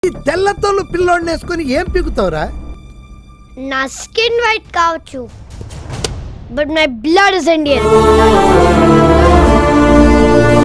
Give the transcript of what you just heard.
ఈ తెల్లతోలు పిల్లోడిని వేసుకొని ఏం పీకుతావురా? నా స్కిన్ వైట్ కావచ్చు, but my blood is Indian.